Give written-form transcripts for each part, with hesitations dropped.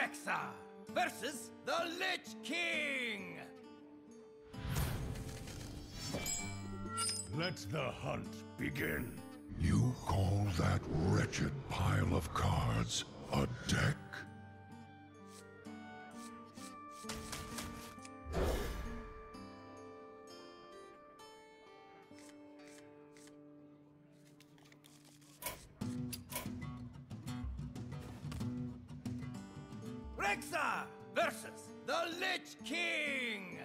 Rexa versus the Lich King! Let the hunt begin. You call that wretched pile of cards a deck? Rexa versus the Lich King!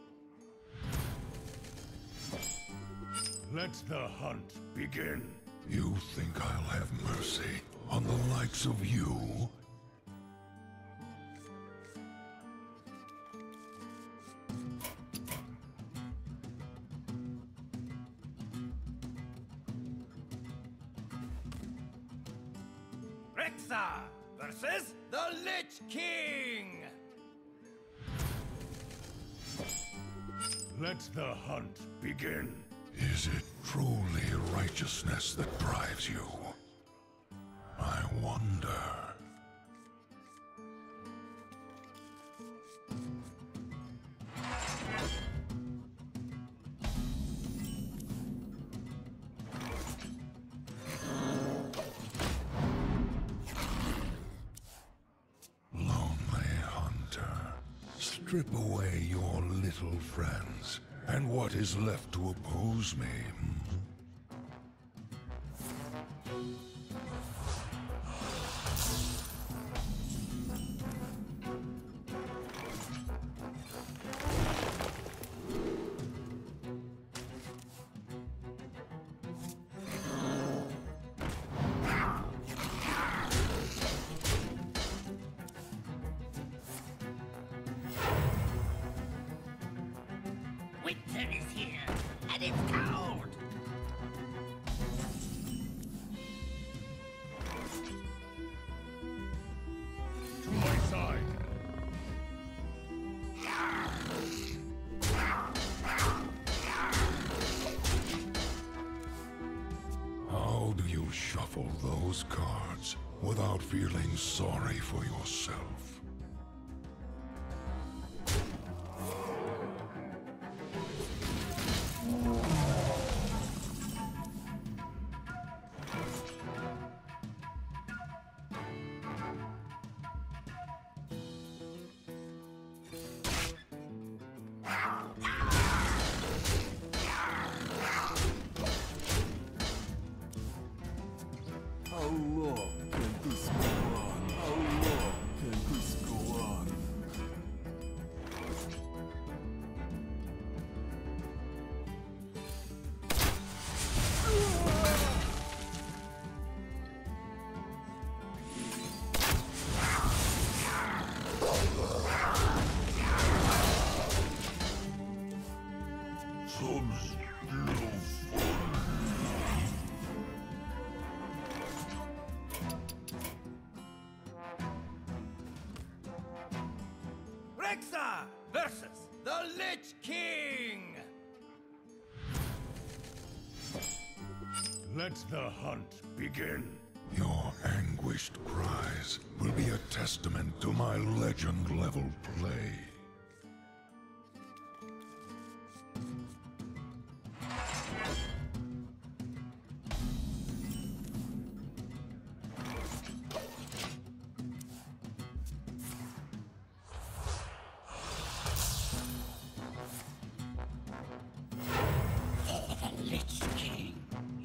Let the hunt begin. You think I'll have mercy on the likes of you? Rexa versus the Lich King! Let the hunt begin. Is it truly righteousness that drives you? I wonder. Lonely hunter, strip away your little friends, and what is left to oppose me? Winter is here, and it's cold! To my side. How do you shuffle those cards without feeling sorry for yourself? How long can this go on? How long can this go on? Some still Rexa versus the Lich King! Let the hunt begin. Your anguished cries will be a testament to my legend-level play. Lich King!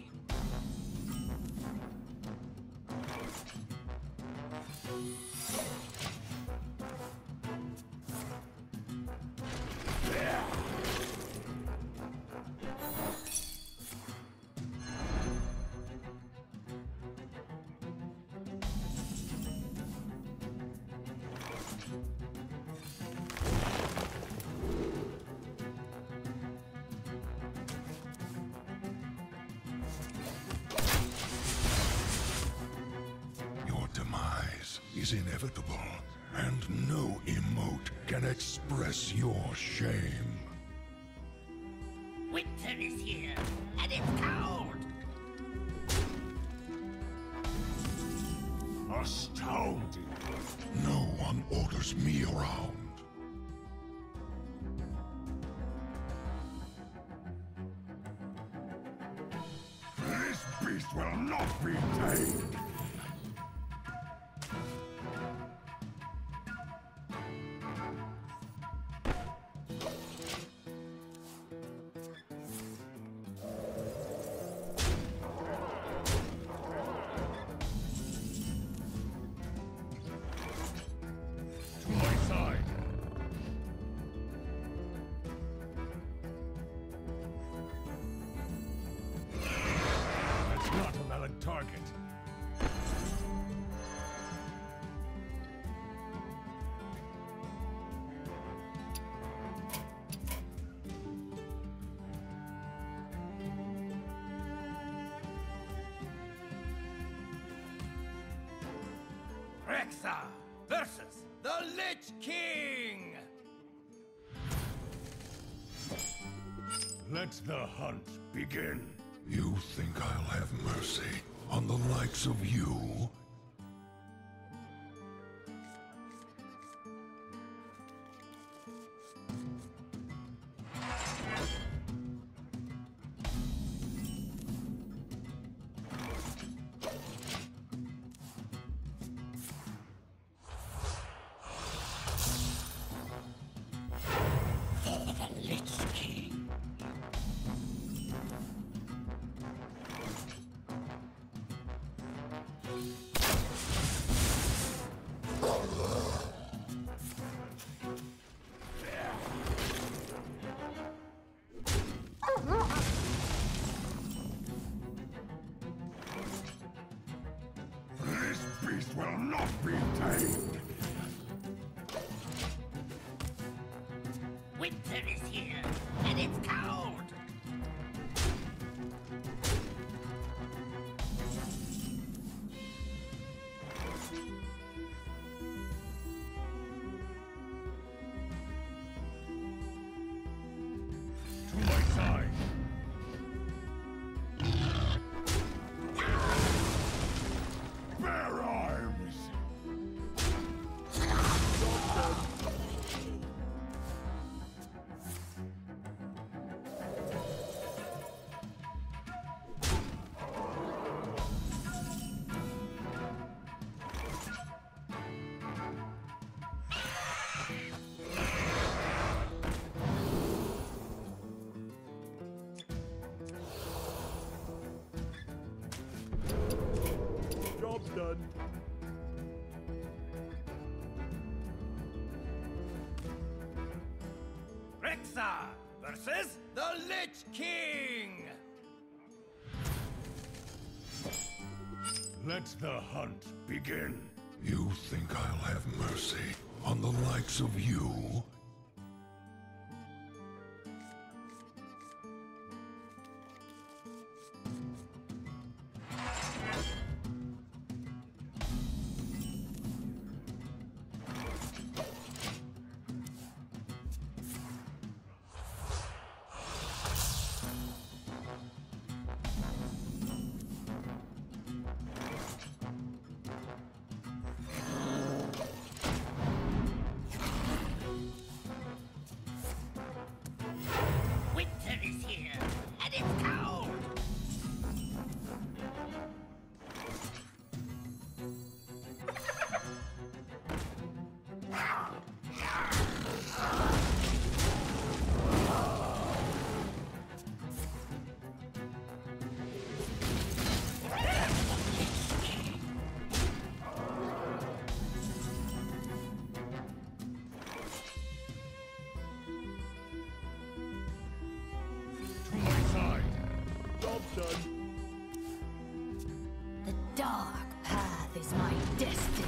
is inevitable, and no emote can express your shame. Winter is here, and it's cold! Astounding! No one orders me around. This beast will not be tamed! To my side! That's not a valid target. Rexa versus the Lich King! Let the hunt begin. You think I'll have mercy on the likes of you? This beast will not be tamed! Winter is here, and it's cold! To my side! Bear arms! Job done. Rexa versus the Lich King! Let the hunt begin. You think I'll have mercy on the likes of you? Winter is here, and it's cold! To my side! Job done. The dark path is my destiny.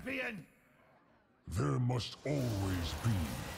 champion! There must always be